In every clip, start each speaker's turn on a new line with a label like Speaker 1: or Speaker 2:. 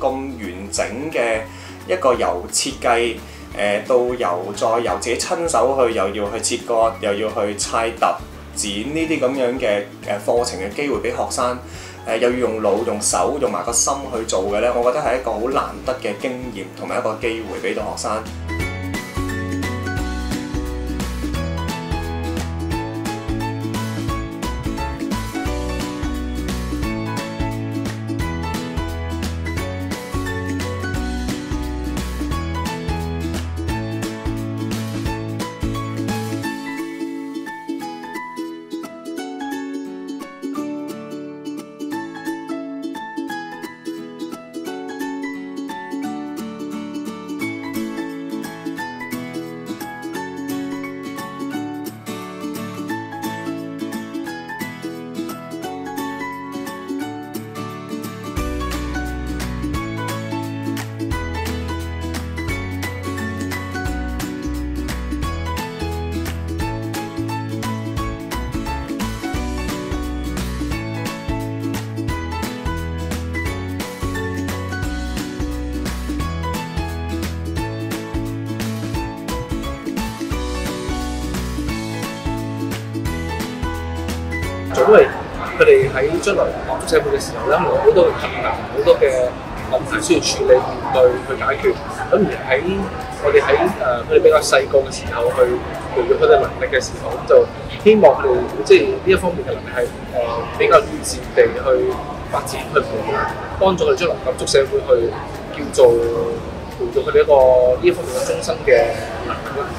Speaker 1: 咁完整嘅一個由設計到再由自己親手去，又要去切割，又要去砌突剪呢啲咁樣嘅課程嘅機會俾學生，又要用腦、用手、用埋個心去做嘅咧，我覺得係一個好難得嘅經驗同埋一個機會俾到學生。
Speaker 2: 因為佢哋喺將來學社會嘅時候咧，有好多嘅困難，好多嘅問題需要處理、面對、去解決。咁而喺我哋喺佢哋比較細個嘅時候去培養佢哋能力嘅時候，咁就希望佢哋即係呢一方面嘅能力係比較預先地去發展、去培養，幫助佢哋將來感觸社會去叫做培養佢哋一個呢一方面嘅終身嘅能力啦。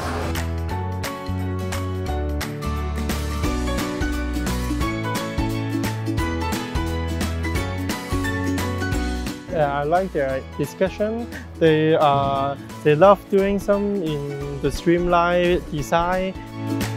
Speaker 3: I like their discussion. They love doing some in the streamline design.